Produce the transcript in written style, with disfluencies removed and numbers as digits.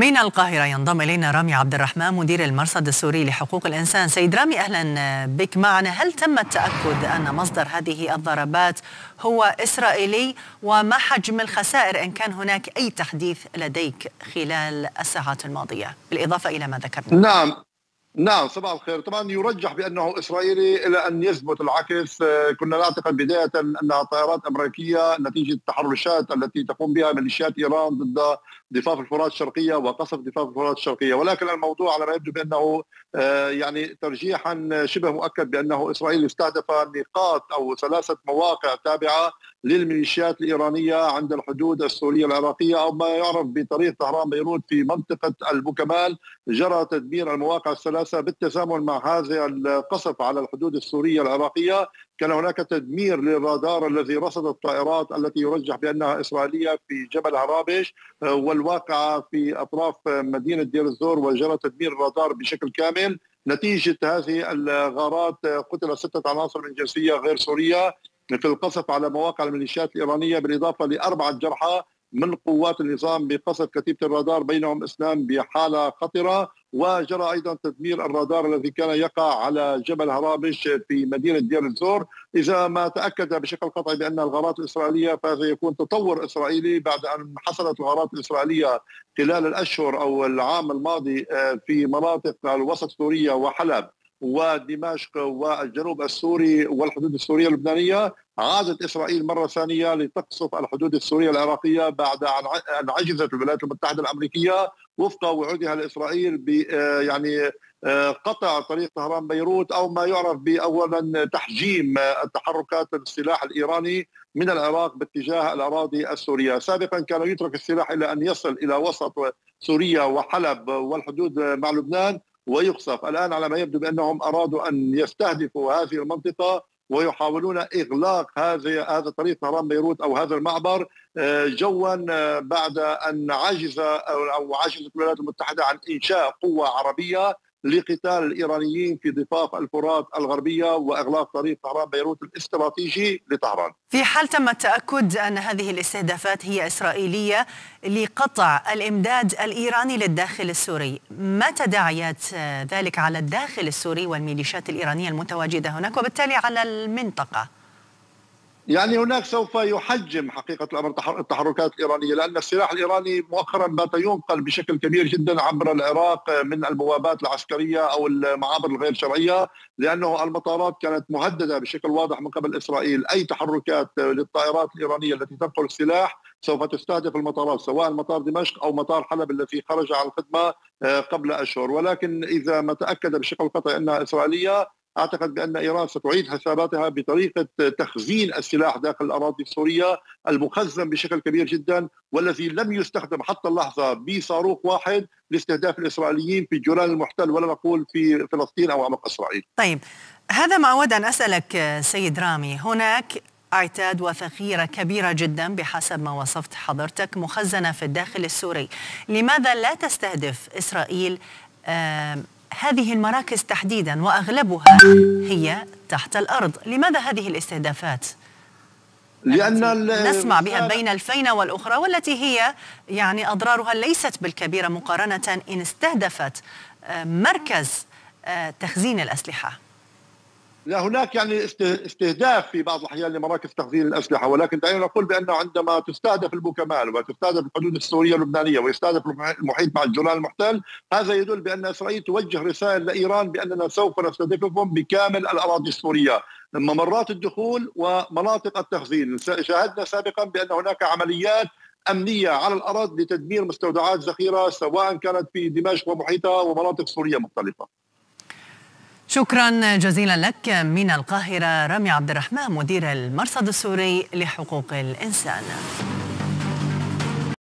من القاهرة ينضم إلينا رامي عبد الرحمن مدير المرصد السوري لحقوق الإنسان. سيد رامي، أهلا بك معنا. هل تم التأكد أن مصدر هذه الضربات هو إسرائيلي؟ وما حجم الخسائر إن كان هناك أي تحديث لديك خلال الساعات الماضية بالإضافة إلى ما ذكرنا؟ نعم، صباح الخير. طبعا يرجح بأنه إسرائيلي إلى أن يثبت العكس. كنا نعتقد بداية أنها طائرات أمريكية نتيجة التحرشات التي تقوم بها ميليشيات إيران ضد ضفاف الفرات الشرقية وقصف ضفاف الفرات الشرقية، ولكن الموضوع على ما يبدو بأنه يعني ترجيحا شبه مؤكد بأنه إسرائيل استهدف نقاط أو 3 مواقع تابعة للميليشيات الإيرانية عند الحدود السورية العراقية، أو ما يعرف بطريق طهران بيروت في منطقة البوكمال. جرى تدمير المواقع ال3 بالتزامن مع هذا القصف على الحدود السورية العراقية. كان هناك تدمير للرادار الذي رصد الطائرات التي يرجح بأنها إسرائيلية في جبل هرابش والواقعة في أطراف مدينة دير الزور، وجرى تدمير الرادار بشكل كامل. نتيجة هذه الغارات قتل 6 عناصر من جنسية غير سورية في القصف على مواقع الميليشيات الإيرانية، بالإضافة ل4 جرحى من قوات النظام بقصف كتيبة الرادار، بينهم 2 بحالة خطرة. وجرى أيضا تدمير الرادار الذي كان يقع على جبل هرابش في مدينة دير الزور. إذا ما تأكد بشكل قطعي بأن الغارات الإسرائيلية فهذا يكون تطور إسرائيلي بعد أن حصلت الغارات الإسرائيلية خلال الأشهر أو العام الماضي في مناطق الوسط سوريا وحلب ودمشق والجنوب السوري والحدود السورية اللبنانية. عادت إسرائيل مرة ثانية لتقصف الحدود السورية العراقية بعد أن عجزت الولايات المتحدة الأمريكية وفق وعودها لإسرائيل ب يعني قطع طريق طهران بيروت، أو ما يعرف بأولا تحجيم التحركات السلاح الإيراني من العراق باتجاه الأراضي السورية. سابقا كان يترك السلاح إلى أن يصل إلى وسط سوريا وحلب والحدود مع لبنان ويقصف. الآن على ما يبدو بأنهم أرادوا أن يستهدفوا هذه المنطقة ويحاولون إغلاق هذا طريق طهران بيروت أو هذا المعبر جوا بعد أن عجزت الولايات المتحدة عن إنشاء قوة عربية لقتال الإيرانيين في ضفاف الفرات الغربية وإغلاق طريق طهران بيروت الاستراتيجي لطهران. في حال تم التأكد أن هذه الاستهدافات هي إسرائيلية لقطع الإمداد الإيراني للداخل السوري، ما تداعيات ذلك على الداخل السوري والميليشيات الإيرانية المتواجدة هناك وبالتالي على المنطقة؟ يعني هناك سوف يحجم حقيقة الأمر التحركات الإيرانية، لأن السلاح الإيراني مؤخرا بات ينقل بشكل كبير جدا عبر العراق من البوابات العسكرية أو المعابر الغير شرعية، لأنه المطارات كانت مهددة بشكل واضح من قبل إسرائيل. أي تحركات للطائرات الإيرانية التي تنقل السلاح سوف تستهدف المطارات، سواء مطار دمشق أو مطار حلب الذي خرج عن الخدمة قبل أشهر. ولكن إذا ما تأكد بشكل قطعي أنها إسرائيلية، أعتقد بأن إيران ستعيد حساباتها بطريقة تخزين السلاح داخل الأراضي السورية المخزن بشكل كبير جدا، والذي لم يستخدم حتى اللحظة بصاروخ واحد لاستهداف الإسرائيليين في جولان المحتل، ولا نقول في فلسطين أو عمق إسرائيل. طيب، هذا ما أود أن أسألك سيد رامي. هناك أعتاد وذخيرة كبيرة جدا بحسب ما وصفت حضرتك مخزنة في الداخل السوري، لماذا لا تستهدف إسرائيل هذه المراكز تحديدا وأغلبها هي تحت الأرض؟ لماذا هذه الاستهدافات لأن نسمع بها بين الفينة والأخرى، والتي هي يعني أضرارها ليست بالكبيرة مقارنة إن استهدفت مركز تخزين الأسلحة؟ لا، هناك يعني استهداف في بعض الأحيان لمراكز تخزين الأسلحة، ولكن دعينا نقول بأنه عندما تستهدف البوكمال وتستهدف الحدود السورية اللبنانية ويستهدف المحيط مع الجولان المحتل، هذا يدل بأن إسرائيل توجه رسائل لإيران بأننا سوف نستهدفهم بكامل الأراضي السورية، ممرات الدخول ومناطق التخزين. شاهدنا سابقا بأن هناك عمليات أمنية على الأرض لتدمير مستودعات ذخيرة سواء كانت في دمشق ومحيطها ومناطق سورية مختلفة. شكرا جزيلا لك من القاهرة رامي عبد الرحمن مدير المرصد السوري لحقوق الإنسان.